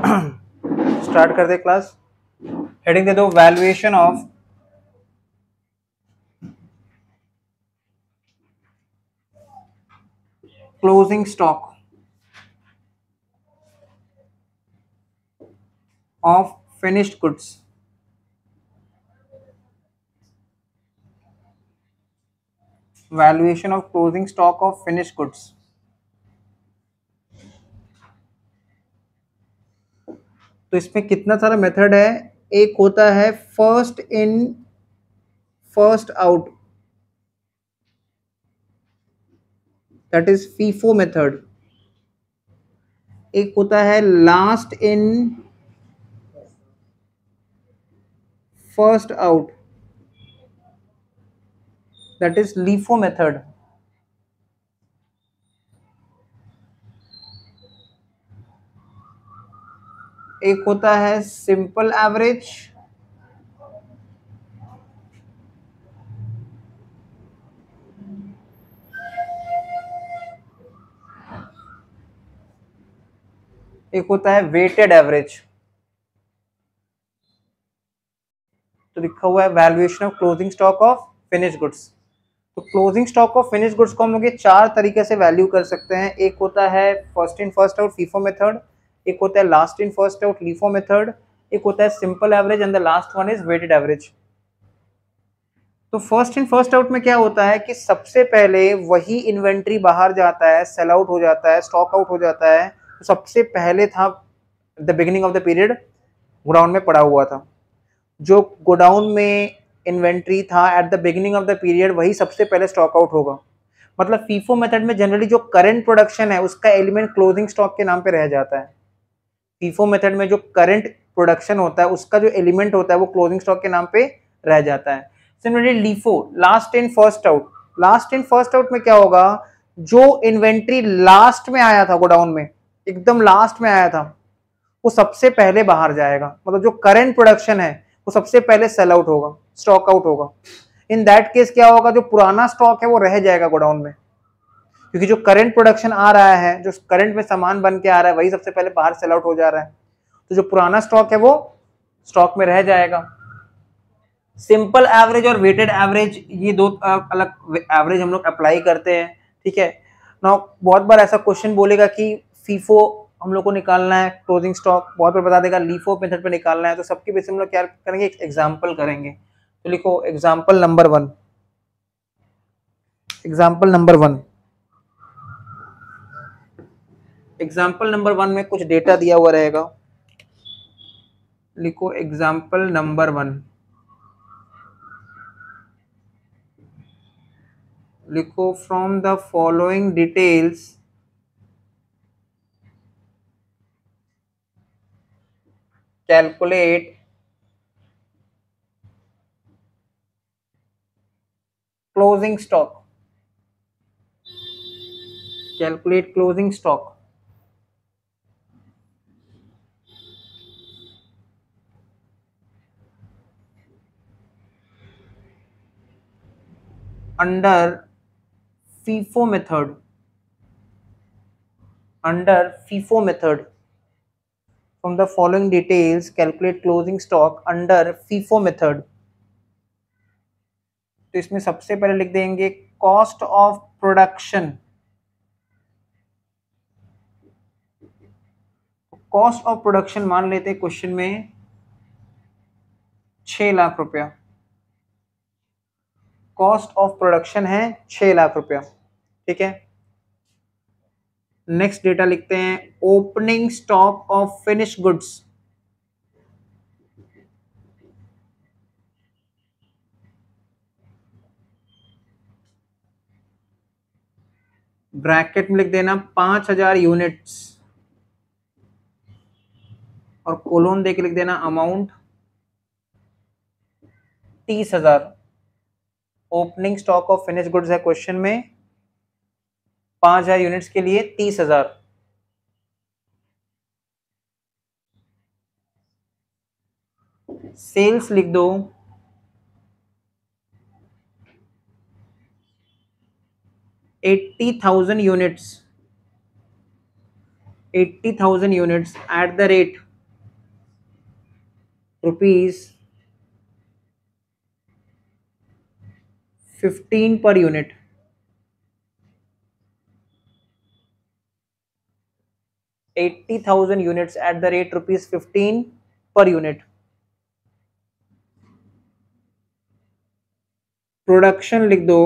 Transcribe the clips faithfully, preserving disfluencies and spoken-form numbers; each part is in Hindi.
स्टार्ट करते क्लास। हेडिंग दे दो valuation of closing stock of finished goods. Valuation of closing stock of finished goods. तो इसमें कितना सारा मेथड है। एक होता है first in first out, that is FIFO method. एक होता है last in first out, that is LIFO method. एक होता है सिंपल एवरेज, एक होता है वेटेड एवरेज। तो लिखा हुआ है valuation of closing stock of finish goods. तो closing stock of finish goods को हम लोग ये चार तरीके से वैल्यू कर सकते हैं। एक होता है first in first out FIFO method, एक होता है last in first out LIFO method, एक होता है simple average and the last one is weighted average. तो फर्स्ट इन फर्स्ट आउट में क्या होता है कि सबसे पहले वही इन्वेंट्री बाहर जाता है, सेल आउट हो जाता है, स्टॉक आउट हो जाता है। तो सबसे पहले था the beginning of the period godown में पड़ा हुआ था। जो गोडाउन में इन्वेंट्री था at the beginning of the period वही सबसे पहले स्टॉक आउट होगा। मतलब फीफो मेथड में जनरली जो करंट प्रोडक्शन है उसका एलिमेंट क्लोजिंग स्टॉक के नाम पे रह जाता है। फीफो मेथड में जो करंट प्रोडक्शन होता है उसका जो एलिमेंट होता है वो क्लोजिंग स्टॉक के नाम पे रह जाता है। Similarly LIFO last in first out, last in first out में क्या होगा, जो इन्वेंट्री लास्ट में आया था गोडाउन में, एकदम लास्ट में आया था, वो सबसे पहले बाहर जाएगा। मतलब जो करंट प्रोडक्शन है वो सबसे पहले सेल आउट होगा, स्टॉक आउट होगा। इन दैट केस क्या होगा, जो पुराना स्टॉक है वो रह जाएगा गोडाउन में, क्योंकि जो करंट प्रोडक्शन आ रहा है, जो करंट में सामान बन के आ रहा है वही सबसे पहले बाहर सेल आउट हो जा रहा है। तो जो पुराना स्टॉक है वो स्टॉक में रह जाएगा। सिंपल एवरेज और वेटेड एवरेज, ये दो अलग एवरेज हम लोग अप्लाई करते हैं। ठीक है ना। बहुत बार ऐसा क्वेश्चन बोलेगा कि फीफो हम लोग को निकालना है, क्लोजिंग स्टॉक बहुत बार बता देगा लीफो मेथड पे निकालना है। तो सबके बेसिस हम लोग क्या करेंगे, एक एग्जांपल करेंगे। तो लिखो example number one. Example number one example number one में कुछ डेटा दिया हुआ रहेगा। लिखो एग्जांपल नंबर वन। लिखो from the following details calculate closing stock. Calculate closing stock. Under FIFO method, under FIFO method from the following details calculate closing stock under FIFO method. तो इसमें सबसे पहले लिख देंगे cost of production. Cost of production मान लेते हैं क्वेश्चन में छह लाख रुपया। कॉस्ट ऑफ प्रोडक्शन है छह लाख रुपया। ठीक है। नेक्स्ट डेटा लिखते हैं opening stock of finish goods. Bracket में लिख देना पांच हजार यूनिट्स और कोलोन देके लिख देना अमाउंट तीस हजार। Opening stock of finish goods है क्वेश्चन में, पांच हजार यूनिट्स के लिए तीस हजार। सेल्स लिख दो eighty thousand units, eighty thousand units at the rate rupees fifteen per unit, eighty thousand units at the rate rupees fifteen per unit. Production लिख दो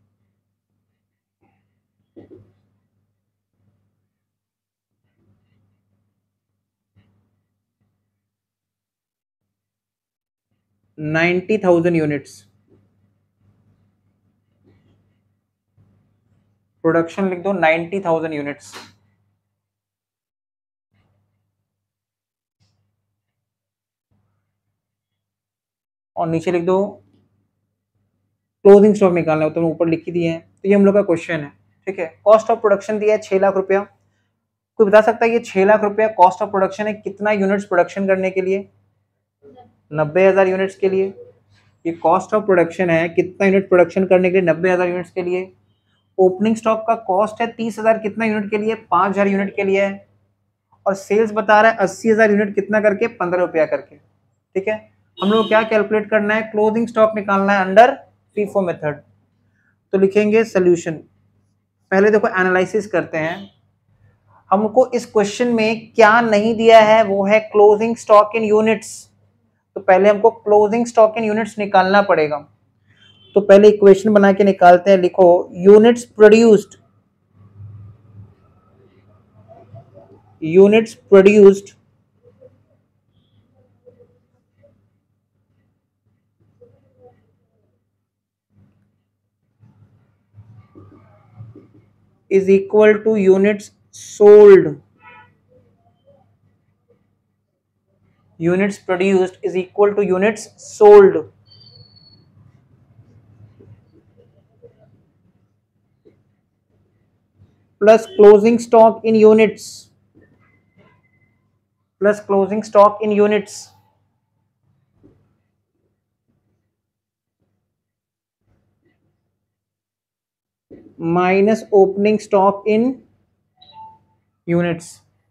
नाइन्टी थाउजेंड यूनिट्स, प्रोडक्शन लिख दो नाइन्टी थाउजेंड यूनिट्स। और नीचे लिख दो क्लोजिंग स्टॉक निकालना है, तो ऊपर लिख ही दिए हैं। तो ये हम लोग का क्वेश्चन है, ठीक है। कॉस्ट ऑफ प्रोडक्शन दिया है छह लाख रुपया। कोई बता सकता है ये छह लाख रुपया कॉस्ट ऑफ प्रोडक्शन है कितना यूनिट्स प्रोडक्शन करने के लिए? नब्बे हजार यूनिट्स के लिए। ये कॉस्ट ऑफ प्रोडक्शन है कितना यूनिट प्रोडक्शन करने के लिए? नब्बे हजार यूनिट्स के लिए। ओपनिंग स्टॉक का कॉस्ट है तीस हजार कितना यूनिट के लिए? पांच हजार यूनिट के लिए है। और सेल्स बता रहा है अस्सी हजार यूनिट कितना करके? पंद्रह रुपया करके, ठीक है। हम लोग क्या कैलकुलेट करना है? क्लोजिंग स्टॉक निकालना है अंडर फीफो मेथड। तो लिखेंगे सोल्यूशन। पहले देखो एनालिसिस करते हैं। हमको इस क्वेश्चन में क्या नहीं दिया है, वो है क्लोजिंग स्टॉक इन यूनिट्स। तो पहले हमको क्लोजिंग स्टॉक इन यूनिट्स निकालना पड़ेगा। तो पहले इक्वेशन बना के निकालते हैं। लिखो units produced, units produced is equal to units sold. Units produced is equal to units sold. Plus closing stock in units. Plus closing stock in units. Minus opening stock in units.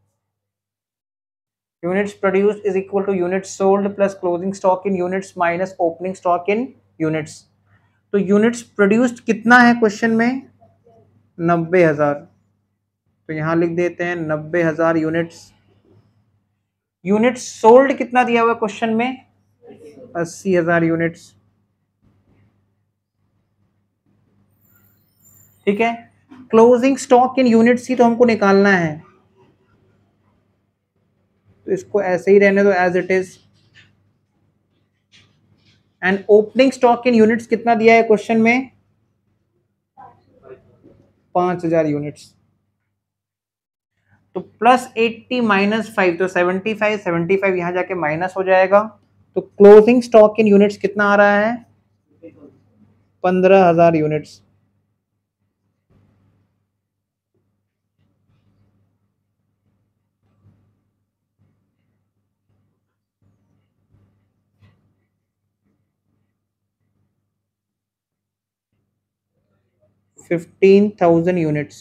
Units produced is equal to units sold plus closing stock in units minus opening stock in units. तो units produced कितना है क्वेश्चन में? नब्बे हजार। तो यहां लिख देते हैं नब्बे हजार यूनिट्स। यूनिट्स सोल्ड कितना दिया हुआ क्वेश्चन में? अस्सी हजार यूनिट्स, ठीक है। क्लोजिंग स्टॉक इन यूनिट्स ही तो हमको निकालना है, तो इसको ऐसे ही रहने दो as it is. And opening stock in units कितना दिया है क्वेश्चन में? पांच हजार यूनिट्स। तो प्लस एट्टी माइनस फाइव, तो सेवेंटी फाइव, सेवेंटी फाइव यहां जाके माइनस हो जाएगा। तो क्लोजिंग स्टॉक इन यूनिट्स कितना आ रहा है? पंद्रह हजार यूनिट्स। Fifteen thousand units.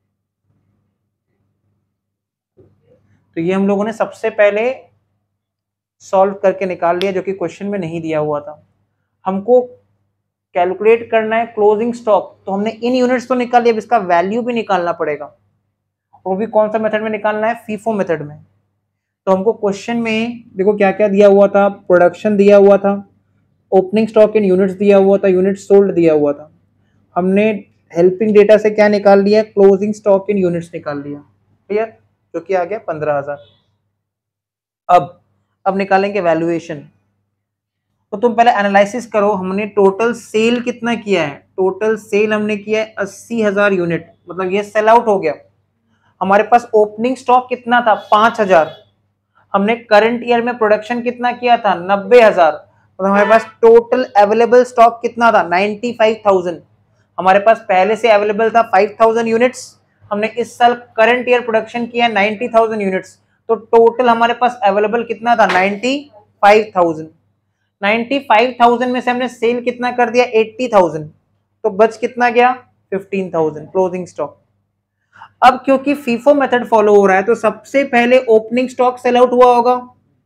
तो ये हम लोगों ने सबसे पहले सॉल्व करके निकाल लिया, जो कि क्वेश्चन में नहीं दिया हुआ था। हमको कैलकुलेट करना है क्लोजिंग स्टॉक, तो हमने इन यूनिट्स तो निकाल लिया, अब इसका वैल्यू भी निकालना पड़ेगा। वो भी कौन सा मेथड में निकालना है? फीफो मेथड में। तो हमको क्वेश्चन में देखो क्या क्या दिया हुआ था। प्रोडक्शन दिया हुआ था, ओपनिंग स्टॉक इन यूनिट्स दिया हुआ था, यूनिट्स सोल्ड दिया हुआ था। हमने हेल्पिंग डेटा से क्या निकाल लिया? क्लोजिंग स्टॉक इन यूनिट्स निकाल लिया, क्लियर, जो कि आ गया पंद्रह हजार। अब अब निकालेंगे वैल्यूएशन। तो तुम पहले एनालिसिस करो, हमने टोटल सेल कितना किया है? टोटल सेल हमने किया है अस्सी हजार यूनिट, मतलब ये सेल आउट हो गया। हमारे पास ओपनिंग स्टॉक कितना था? पांच हजार। हमने करंट ईयर में प्रोडक्शन कितना किया था? नब्बे हजार। तो हमारे पास टोटल अवेलेबल स्टॉक कितना था? Ninety five thousand. हमारे पास पहले से अवेलेबल था फाइव थाउजेंड यूनिट्स। हमने इस साल करंट ईयर प्रोडक्शन किया नाइन्टी थाउजेंड यूनिट्स। तो टोटल हमारे पास अवेलेबल कितना था? Ninety five thousand. Ninety five thousand में से हमने सेल कितना कर दिया? Eighty thousand. तो बच कितना गया? Fifteen thousand closing stock. अब क्योंकि फीफो मेथड फॉलो हो रहा है, तो सबसे पहले ओपनिंग स्टॉक सेल आउट हुआ होगा।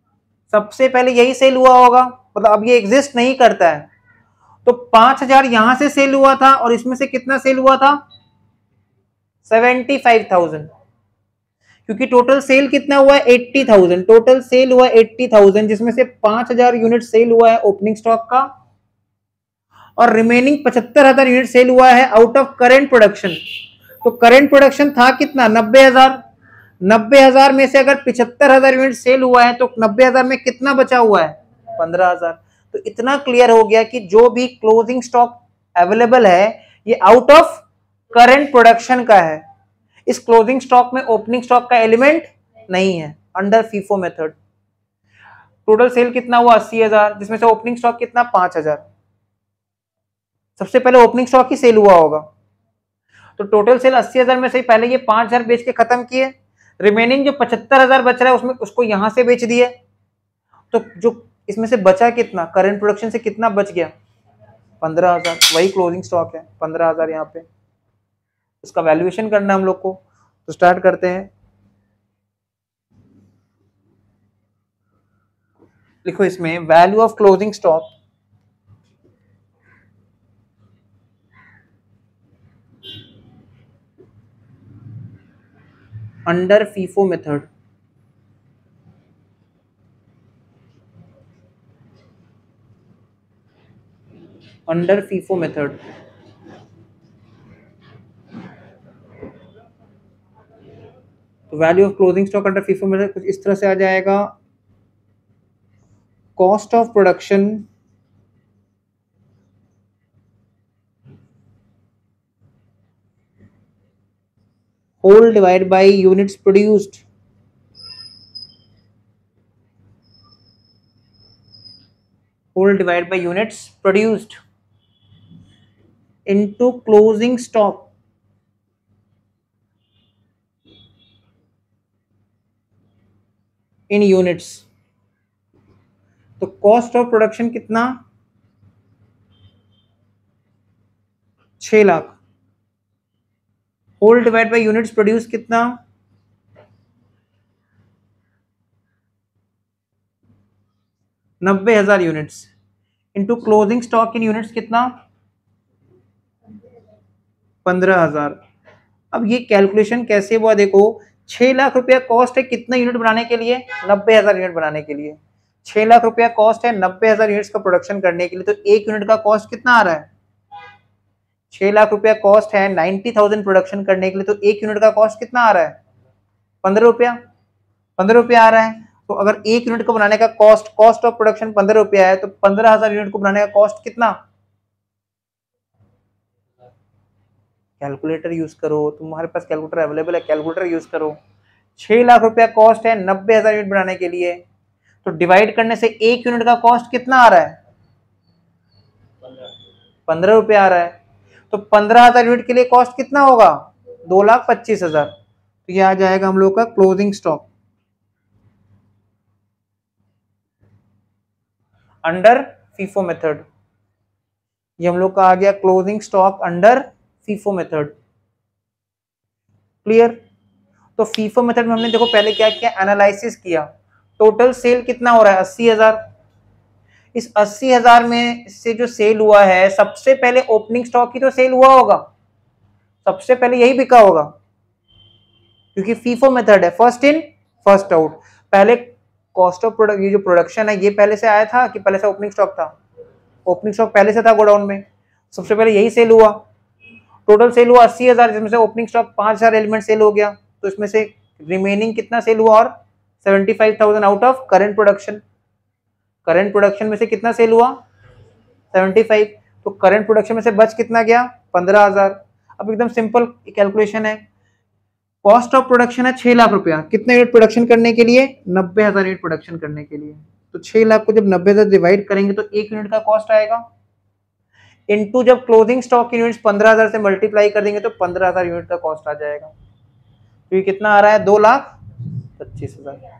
सबसे पहले यही सेल हुआ होगा, मतलब अब ये एग्जिस्ट नहीं करता है। तो पांच हजार यहां से सेल हुआ था और इसमें से कितना सेल हुआ था, सेवेंटी फाइव थाउजेंड, क्योंकि टोटल सेल कितना हुआ है, एट्टी थाउजेंड। टोटल सेल हुआ एट्टी थाउजेंड, जिसमें से पांच हजार यूनिट सेल हुआ है ओपनिंग स्टॉक का और रिमेनिंग पचहत्तर हजार यूनिट सेल हुआ है आउट ऑफ करेंट प्रोडक्शन। तो करेंट प्रोडक्शन था कितना, नब्बे हजार। नब्बे हजार में से अगर पिछहत्तर हजार यूनिट सेल हुआ है तो नब्बे हजार में कितना बचा हुआ है, पंद्रह हजार। तो इतना क्लियर हो गया कि जो भी क्लोजिंग स्टॉक अवेलेबल है ये आउट ऑफ करंट प्रोडक्शन का है। इस क्लोजिंग स्टॉक में ओपनिंग स्टॉक का एलिमेंट नहीं है under FIFO method. Total sale कितना हुआ, अस्सी हजार, जिसमें से ओपनिंग स्टॉक कितना, पांच हजार। सबसे पहले ओपनिंग स्टॉक ही सेल हुआ होगा, तो टोटल सेल अस्सी हजार में से पहले ये पांच हजार बेच के खत्म किए, रिमेनिंग जो पचहत्तर हजार बच रहा है उसमें उसको यहां से बेच दिए। तो जो इसमें से बचा कितना, करंट प्रोडक्शन से कितना बच गया, पंद्रह हजार। वही क्लोजिंग स्टॉक है, पंद्रह हजार यहाँ पे। उसका वैल्यूएशन करना हम लोग को, तो स्टार्ट करते हैं। लिखो इसमें value of closing stock under FIFO method. Under FIFO method तो value of closing stock under FIFO method कुछ इस तरह से आ जाएगा, cost of production whole divide by units produced whole divide by units produced into closing stock in units. तो कॉस्ट ऑफ प्रोडक्शन कितना, छह lakh. Whole divide by units produce कितना, नब्बे हजार units, into closing stock in units कितना, पंद्रह हजार। अब ये कैलकुलेशन कैसे हुआ, देखो छह लाख रुपया कॉस्ट है कितना यूनिट बनाने के लिए, नब्बे हजार यूनिट बनाने के लिए। छह लाख रुपया कॉस्ट है नब्बे हजार यूनिट्स का प्रोडक्शन करने के लिए, तो एक यूनिट का कॉस्ट कितना आ रहा है, छह लाख रुपया कॉस्ट है नाइन्टी थाउजेंड प्रोडक्शन करने के लिए, तो एक यूनिट का कॉस्ट कितना आ रहा है, पंद्रह रुपया। पंद्रह रुपया आ रहा है। तो अगर एक यूनिट को बनाने का कॉस्ट कॉस्ट ऑफ प्रोडक्शन पंद्रह रुपया है, तो पंद्रह हजार यूनिट को बनाने का कॉस्ट कितना, कैलकुलेटर यूज करो, तुम्हारे पास कैलकुलेटर अवेलेबल है, कैलकुलेटर यूज करो। छह लाख रुपया कॉस्ट है नब्बे हजार यूनिट बनाने के लिए, तो डिवाइड करने से एक यूनिट का कॉस्ट कितना आ रहा है, पंद्रह रुपया आ रहा है। तो पंद्रह हजार यूनिट के लिए कॉस्ट कितना होगा, दो लाख पच्चीस हजार। तो ये आ जाएगा हम लोग का closing stock under FIFO method. ये हम लोग का आ गया closing stock under FIFO method. Clear. तो फीफो मेथड में हमने देखो पहले क्या किया, एनालिसिस किया। टोटल सेल कितना हो रहा है, अस्सी हजार। इस अस्सी हजार में से जो सेल हुआ है, सबसे पहले ओपनिंग स्टॉक की तो सेल हुआ होगा, सबसे पहले यही बिका होगा, क्योंकि फीफो मेथड है, फर्स्ट इन फर्स्ट आउट। पहले कॉस्ट ऑफ प्रोडक्ट, ये जो प्रोडक्शन है ये पहले से आया था कि पहले से ओपनिंग स्टॉक था, ओपनिंग स्टॉक पहले से था गोडाउन में, सबसे पहले यही सेल हुआ। टोटल सेल हुआ अस्सी हजार, जिसमें से ओपनिंग स्टॉक पांच हजार एलिमेंट सेल हो गया, तो इसमें से रिमेनिंग कितना सेल हुआ, और seventy five thousand out of current production. Current production में से कितना सेल हुआ, सेवेंटी फाइव। तो करंट प्रोडक्शन में से बच कितना गया, पंद्रह हजार। अब एकदम सिंपल कैलकुलेशन है, कॉस्ट ऑफ प्रोडक्शन है छह लाख रुपया, कितने यूनिट प्रोडक्शन करने के लिए, नब्बे हजार यूनिट प्रोडक्शन करने के लिए। तो छह लाख को जब नब्बे हजार डिवाइड करेंगे तो एक यूनिट का कॉस्ट आएगा, इनटू जब क्लोजिंग स्टॉक यूनिट्स पंद्रह हजार से मल्टीप्लाई कर देंगे तो पंद्रह हजार यूनिट का कॉस्ट आ जाएगा। तो ये कितना आ रहा है, दो लाख पच्चीस हजार।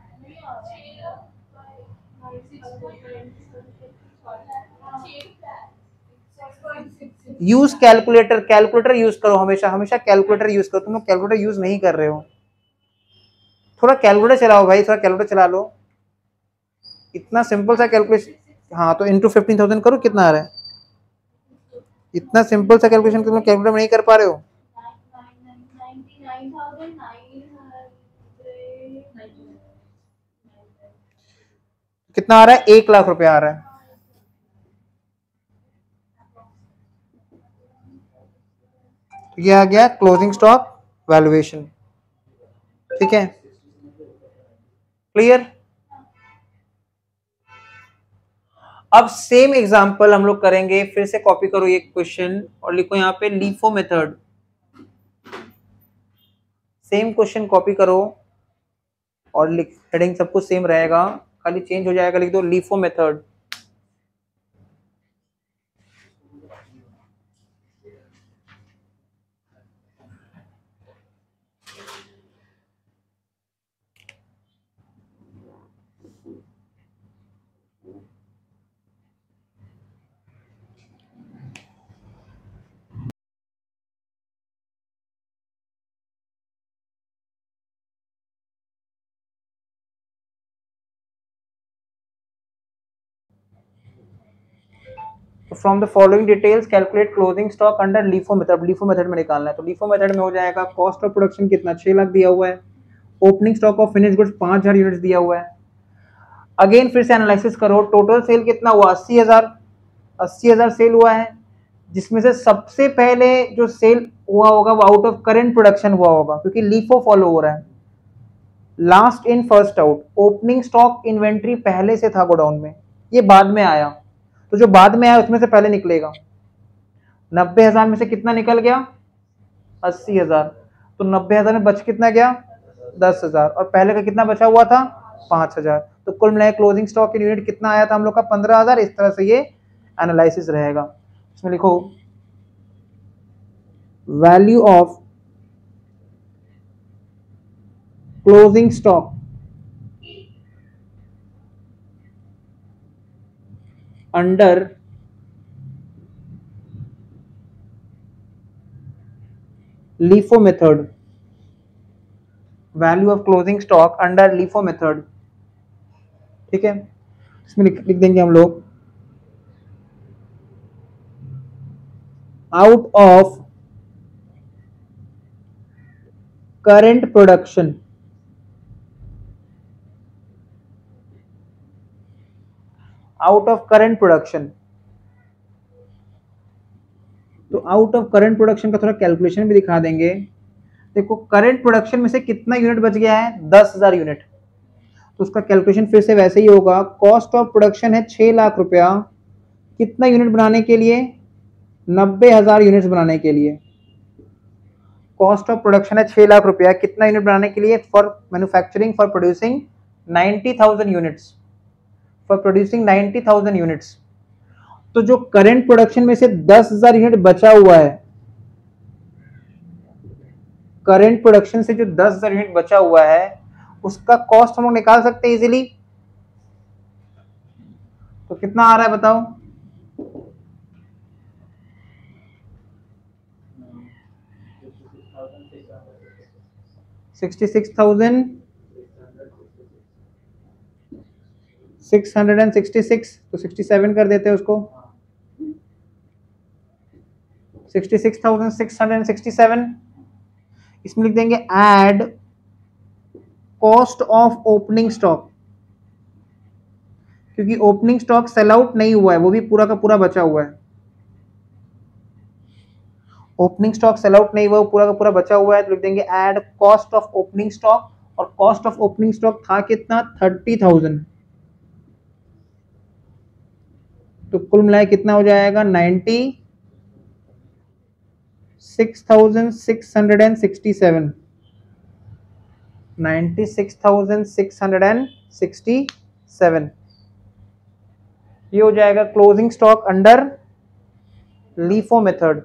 यूज कैलकुलेटर, कैलकुलेटर यूज करो, हमेशा हमेशा कैलकुलेटर यूज करो। तुम लोग कैलकुलेटर यूज नहीं कर रहे हो, थोड़ा कैलकुलेटर चलाओ भाई, थोड़ा कैलकुलेटर चला लो। इतना सिंपल सा कैलकुलेशन, हाँ तो इंटू फिफ्टीन थाउजेंड करो, कितना आ रहा है? इतना सिंपल सा कैलकुलेशन तुम कैलकुलेटर में नहीं कर पा रहे हो? कितना आ रहा है? एक लाख रुपया आ रहा है। तो ये आ गया क्लोजिंग स्टॉक वैल्यूएशन। ठीक है, क्लियर? अब सेम एग्जांपल हम लोग करेंगे, फिर से कॉपी करो ये क्वेश्चन और लिखो यहाँ पे LIFO method. Same question copy करो और लिख, हेडिंग सब कुछ सेम रहेगा, खाली चेंज हो जाएगा, लिख दो LIFO method. From the following details calculate closing stock under LIFO method. LIFO method में निकालना है, तो लीफो मेथड में हो जाएगा कॉस्ट ऑफ प्रोडक्शन कितना, छह लाख दिया हुआ है, opening stock of finish goods पांच हजार यूनिट्स दिया हुआ है। अगेन फिर से एनालिसिस करो, टोटल सेल कितना हुआ, अस्सी हजार, अस्सी हजार सेल हुआ है, जिसमें से सबसे पहले जो सेल हुआ होगा वो आउट ऑफ करंट प्रोडक्शन हुआ होगा, क्योंकि लीफो फॉलो हो रहा है। Last in first out, opening stock inventory पहले से था गोडाउन में, ये बाद में आया, तो जो बाद में आया उसमें से पहले निकलेगा। नब्बे हजार में से कितना निकल गया, अस्सी हजार, तो नब्बे हजार में बच कितना गया, दस हजार, और पहले का कितना बचा हुआ था, पांच हजार। तो कुल मिलाकर क्लोजिंग स्टॉक इन यूनिट कितना आया था हम लोग का, पंद्रह हजार। इस तरह से ये एनालिसिस रहेगा। इसमें लिखो value of closing stock under LIFO method, value of closing stock under LIFO method. ठीक है, इसमें लिख, लिख देंगे हम लोग out of current production, out of current production. तो आउट ऑफ करंट प्रोडक्शन का थोड़ा कैलकुलेशन भी दिखा देंगे। देखो करंट प्रोडक्शन में से कितना यूनिट बच गया है, दस हजार यूनिट, तो उसका कैलकुलेशन फिर से वैसे ही होगा। कॉस्ट ऑफ प्रोडक्शन है छह लाख रुपया, कितना यूनिट बनाने के लिए, नब्बे हजार यूनिट बनाने के लिए। कॉस्ट ऑफ प्रोडक्शन है छह लाख रुपया, कितना यूनिट बनाने के लिए, for manufacturing, for producing ninety thousand units, for producing ninety thousand units. तो जो करंट प्रोडक्शन में से दस हजार यूनिट बचा हुआ है, करंट प्रोडक्शन से जो दस हजार यूनिट बचा हुआ है उसका कॉस्ट हम लोग निकाल सकते हैं इजीली। तो कितना आ रहा है बताओ, sixty six thousand six hundred and sixty six, तो सिक्सटी सेवन कर देते हैं उसको, sixty six thousand six hundred and sixty seven. इसमें लिख देंगे add cost of opening stock, क्योंकि ओपनिंग स्टॉक सेल आउट नहीं हुआ है, वो भी पूरा का पूरा बचा हुआ है। ओपनिंग स्टॉक सेल आउट नहीं हुआ, वो पूरा का पूरा बचा हुआ है, तो लिख देंगे add cost of opening stock, और कॉस्ट ऑफ ओपनिंग स्टॉक था कितना, थर्टी थाउजेंड, तो कुल मिलाए कितना हो जाएगा, ninety six thousand six hundred and sixty seven, ninety six thousand six hundred and sixty seven. ये हो जाएगा closing stock under LIFO method.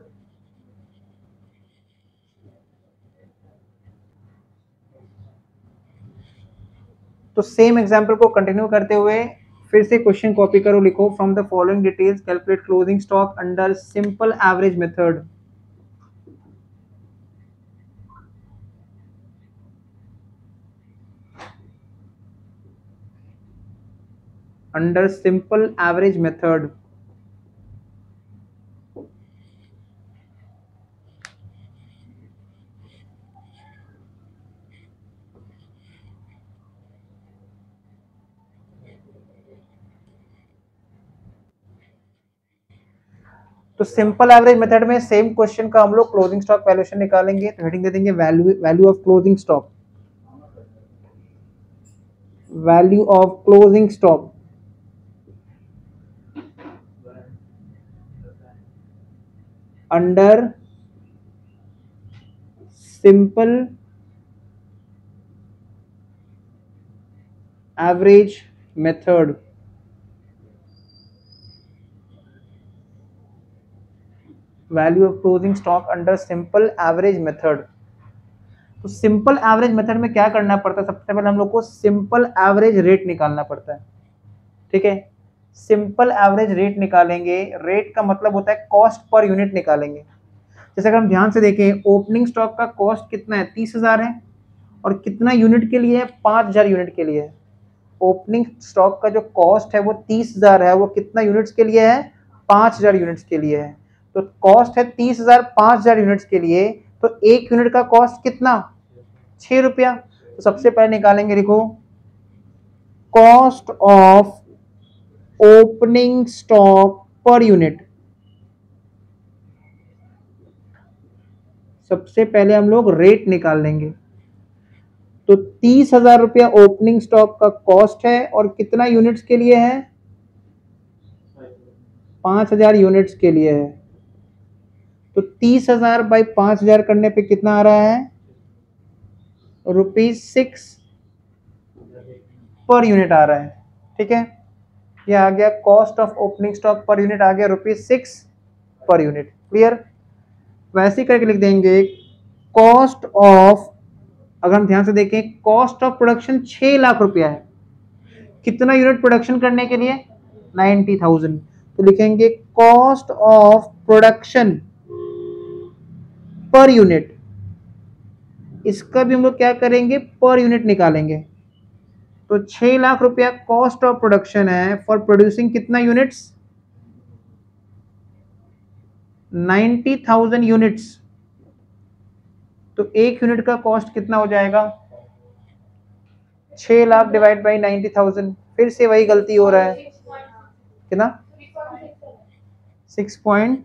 तो सेम एग्जांपल को कंटिन्यू करते हुए फिर से क्वेश्चन कॉपी करो, लिखो from the following details calculate closing stock under simple average method. Under simple average method तो सिंपल एवरेज मेथड में सेम क्वेश्चन का हम लोग क्लोजिंग स्टॉक वैल्यूएशन निकालेंगे। तो हेडिंग दे देंगे value value of closing stock, value of closing stock under simple average method. Value of closing stock under simple average method. तो सिंपल एवरेज मेथड में क्या करना पड़ता है? सबसे पहले हम लोग को सिंपल एवरेज रेट निकालना पड़ता है। ठीक है, सिंपल एवरेज रेट निकालेंगे। रेट का मतलब होता है कॉस्ट पर यूनिट निकालेंगे। जैसे अगर हम ध्यान से देखें, ओपनिंग स्टॉक का कॉस्ट कितना है? तीस हजार है। और कितना यूनिट के लिए है? पांच हजार यूनिट के लिए है। ओपनिंग स्टॉक का जो कॉस्ट है वो तीस हजार है, वो कितना यूनिट्स के लिए है? पांच हजार यूनिट्स के लिए है। तो कॉस्ट है तीस हजार पांच हजार यूनिट्स के लिए, तो एक यूनिट का कॉस्ट कितना? छह रुपया। तो सबसे पहले निकालेंगे, देखो, cost of opening stock per unit. सबसे पहले हम लोग रेट निकाल लेंगे। तो तीस हजार रुपया ओपनिंग स्टॉक का कॉस्ट है और कितना यूनिट्स के लिए है? पांच हजार यूनिट्स के लिए है। तो तीस हजार बाई पांच हजार करने पे कितना आ रहा है? रुपीज सिक्स पर यूनिट आ रहा है। ठीक है, ये आ गया cost of opening stock per unit, आ गया rupees six per unit. Clear? वैसे ही करके लिख देंगे कॉस्ट ऑफ, अगर हम ध्यान से देखें, कॉस्ट ऑफ प्रोडक्शन छह लाख रुपया है। कितना यूनिट प्रोडक्शन करने के लिए? Ninety thousand. तो लिखेंगे cost of production per unit. इसका भी हम लोग क्या करेंगे? पर यूनिट निकालेंगे। तो छह लाख रुपया कॉस्ट ऑफ प्रोडक्शन है फॉर प्रोड्यूसिंग कितना यूनिट्स? Ninety thousand units. तो एक यूनिट का कॉस्ट कितना हो जाएगा? छह lakh divide by ninety thousand. फिर से वही गलती हो रहा है, कितना? Six point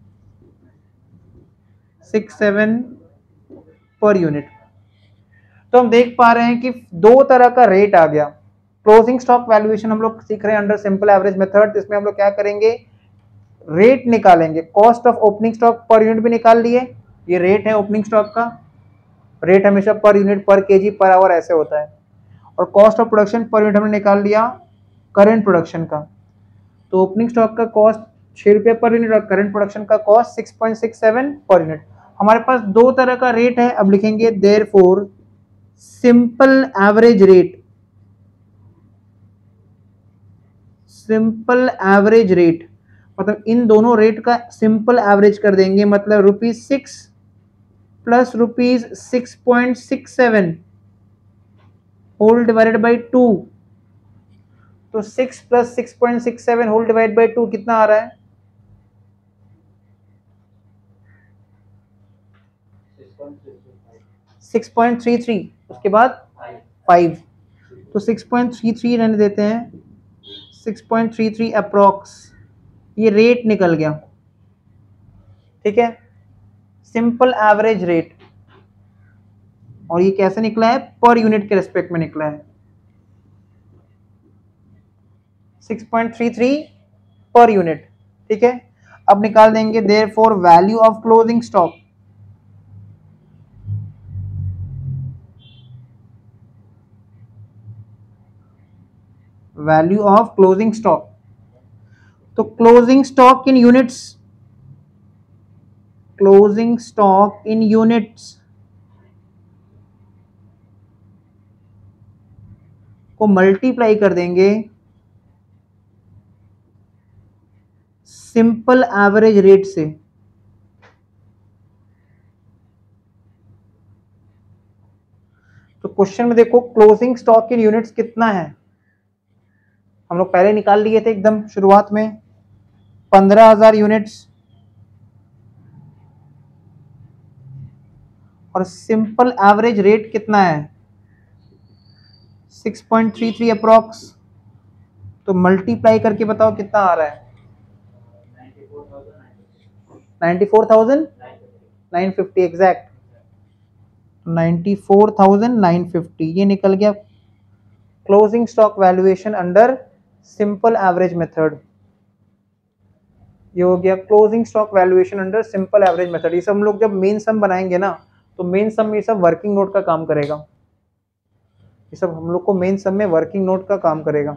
six seven per unit. तो हम देख पा रहे हैं कि दो तरह का रेट आ गया। क्लोजिंग स्टॉक वैल्यूएशन हम लोग सीख रहे हैं अंडर सिंपल एवरेज मेथड। इसमें हम लोग क्या करेंगे? रेट निकालेंगे। Cost of opening stock per unit भी निकाल लिए, ये रेट है ओपनिंग स्टॉक का। रेट हमेशा पर यूनिट, पर केजी, पर आवर ऐसे होता है। और cost of production per unit हमने निकाल लिया करंट प्रोडक्शन का। तो ओपनिंग स्टॉक का कॉस्ट छह रुपये पर यूनिट और करंट प्रोडक्शन का cost six point six seven per unit. हमारे पास दो तरह का रेट है। अब लिखेंगे therefore simple average rate, simple average rate मतलब इन दोनों रेट का सिंपल एवरेज कर देंगे। मतलब rupees six plus rupees six point six seven whole divided by two. तो six plus six point six seven whole divide by two कितना आ रहा है? Six point three three. उसके बाद फाइव। तो सिक्स पॉइंट थ्री थ्री रहने देते हैं, six point three three approx. ये रेट निकल गया। ठीक है, सिंपल एवरेज रेट। और ये कैसे निकला है? पर यूनिट के रेस्पेक्ट में निकला है, six point three three per unit. ठीक है, अब निकाल देंगे therefore value of closing stock. Value of closing stock. तो closing stock in units, closing stock in units को मल्टीप्लाई कर देंगे सिंपल एवरेज रेट से। तो क्वेश्चन में देखो क्लोजिंग स्टॉक इन यूनिट्स कितना है? हम लोग पहले निकाल लिए थे एकदम शुरुआत में, पंद्रह हजार यूनिट्स, और सिंपल एवरेज रेट कितना है six point three three approx. तो मल्टीप्लाई करके बताओ कितना आ रहा है, ninety four thousand nine fifty exact, ninety four thousand nine fifty ये निकल गया closing stock valuation under simple average method. ये हो गया closing stock valuation under simple average method. ये सब हम लोग जब मेन सम बनाएंगे ना, तो मेन सम में ये सब वर्किंग नोट का काम करेगा, ये सब हम लोग को मेन सम में वर्किंग नोट का काम करेगा।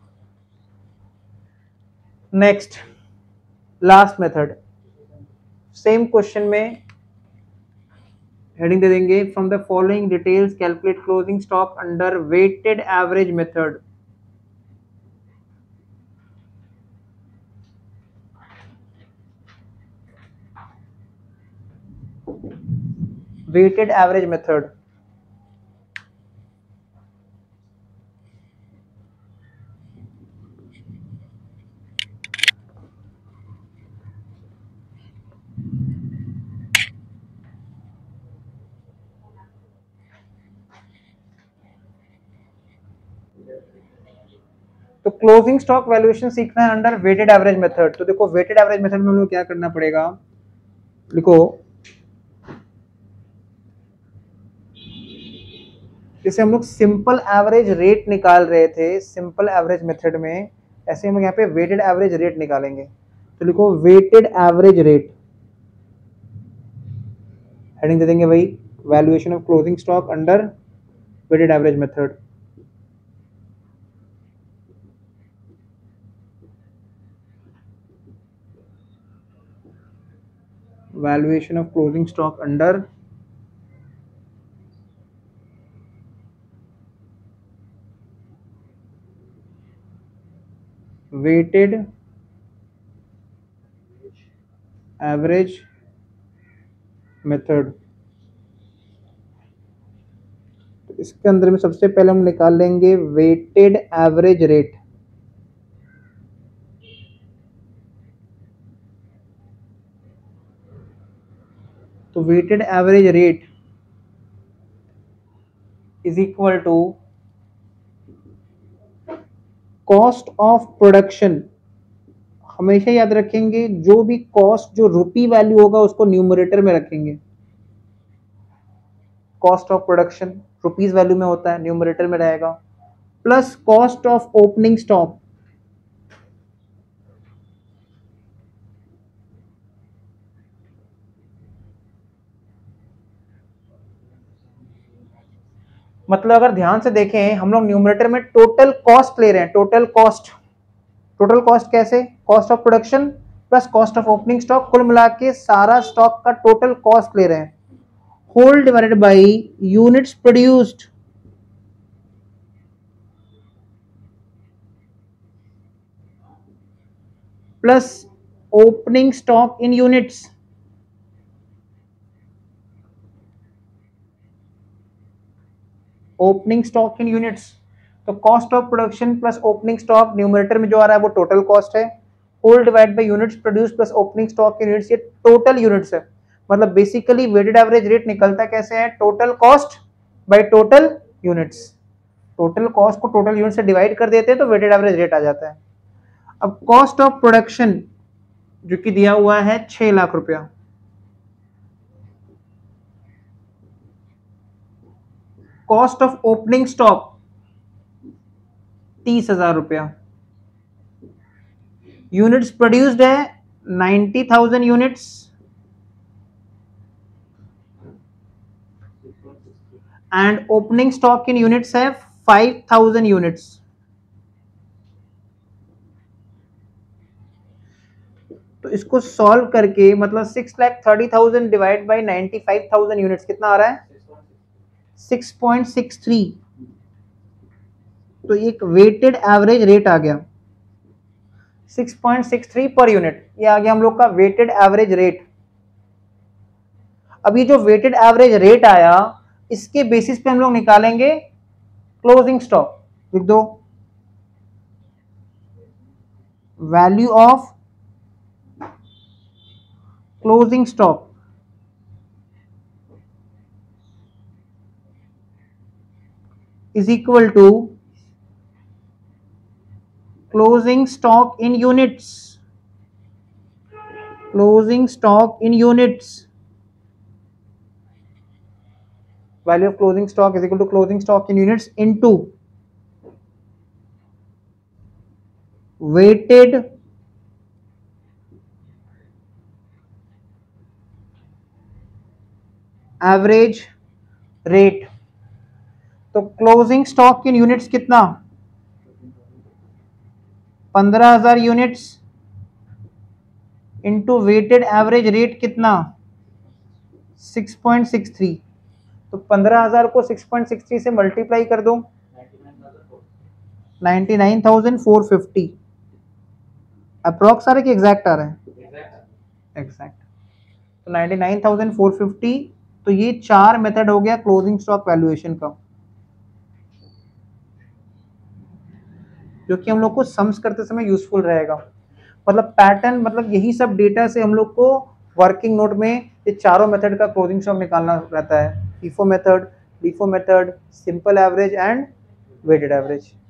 Next last method, same question में हेडिंग दे देंगे, from the following details calculate closing stock under weighted average method. Weighted average method, तो क्लोजिंग स्टॉक वैल्यूएशन सीखना है अंडर वेटेड एवरेज मेथड। तो देखो वेटेड एवरेज मेथड में हम लोग क्या करना पड़ेगा, लिखो जैसे हम लोग सिंपल एवरेज रेट निकाल रहे थे सिंपल एवरेज मेथड में, ऐसे हम लोग यहाँ पे वेटेड एवरेज रेट निकालेंगे। तो लिखो वेटेड एवरेज रेट, हेडिंग दे देंगे भाई valuation of closing stock under weighted average method. Valuation of closing stock under weighted average method. तो इसके अंदर में सबसे पहले हम निकाल लेंगे वेटेड एवरेज रेट। तो weighted average rate is equal to cost of production. हमेशा याद रखेंगे जो भी कॉस्ट जो रुपी वैल्यू होगा उसको न्यूमरेटर में रखेंगे। Cost of production rupees value में होता है, न्यूमरेटर में रहेगा, plus cost of opening stock. मतलब अगर ध्यान से देखें हम लोग न्यूमरेटर में टोटल कॉस्ट ले रहे हैं, टोटल कॉस्ट। टोटल कॉस्ट कैसे, cost of production plus cost of opening stock, कुल मिला के सारा स्टॉक का टोटल कॉस्ट ले रहे हैं, whole divided by units produced plus opening stock in units. Opening stock in units, तो cost of production plus opening stock numerator में जो आ रहा है वो टोटल कॉस्ट है, whole divide by units produce plus opening stock in units, ये टोटल यूनिट्स है। मतलब बेसिकली वेटेड एवरेज रेट निकलता कैसे है, total cost by total units. Total cost को टोटल यूनिट से डिवाइड कर देते हैं तो वेटेड एवरेज रेट आ जाता है। अब कॉस्ट ऑफ प्रोडक्शन जो कि दिया हुआ है छह लाख रुपया, कॉस्ट ऑफ ओपनिंग स्टॉक तीस हजार रुपया, यूनिट्स प्रोड्यूस्ड है ninety thousand units and opening stock in units है फाइव थाउजेंड यूनिट्स। तो इसको सॉल्व करके मतलब six lakh thirty thousand divide by ninety five thousand units कितना आ रहा है, सिक्स पॉइंट सिक्स थ्री। तो एक वेटेड एवरेज रेट आ गया six point six three per unit, ये आ गया हम लोग का वेटेड एवरेज रेट। अब ये जो वेटेड एवरेज रेट आया इसके बेसिस पे हम लोग निकालेंगे क्लोजिंग स्टॉक। लिख दो value of closing stock is equal to closing stock in units. Closing stock in units. Value of closing stock is equal to closing stock in units into weighted average rate. तो क्लोजिंग स्टॉक इन यूनिट्स कितना, पंद्रह हजार units into weighted average rate कितना, सिक्स पॉइंट सिक्स थ्री। तो पंद्रह हजार को सिक्स पॉइंट सिक्स थ्री से मल्टीप्लाई कर दो, ninety nine thousand four fifty. Approx आ रहा है कि एग्जैक्ट आ रहा है, एग्जैक्ट। तो ninety nine thousand four fifty. तो ये चार मेथड हो गया क्लोजिंग स्टॉक वैल्यूएशन का, जो कि हम लोग को सम्स करते समय यूजफुल रहेगा। मतलब पैटर्न, मतलब यही सब डेटा से हम लोग को वर्किंग नोट में ये चारों मेथड का क्लोजिंग स्टॉक निकालना रहता है, FIFO method, LIFO method, simple average and weighted average.